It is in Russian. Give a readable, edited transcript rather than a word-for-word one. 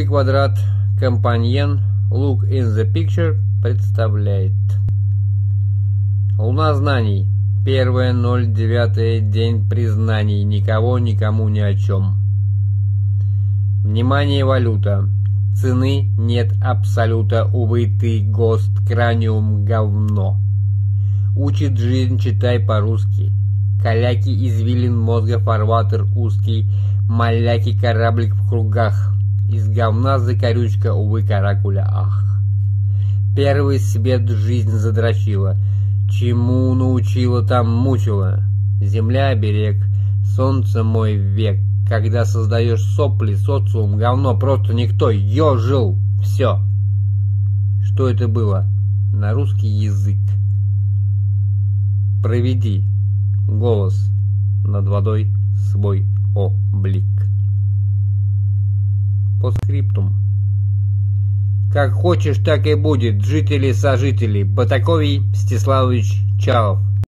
Круглый квадрат Companion Look in the Picture представляет. Луна знаний. 1.09. День признаний. Никого, никому, ни о чем. Внимание, валюта. Цены нет абсолюта. Увы, ты ГОСТ, краниум, говно. Учит жизнь, читай по-русски. Каляки, извилин мозга, фарватер узкий. Маляки, кораблик в кругах. Из говна закорючка, увы, каракуля, ах. Первый свет жизнь задрочила. Чему научила, там мучила. Земля берег, солнце мой век. Когда создаешь сопли, социум, говно, просто никто, ёжил, все. Что это было? На русский язык. Проведи голос над водой свой облик. Постскриптум. Как хочешь, так и будет, жители-сожители. Батаковий Мстиславович Чалов.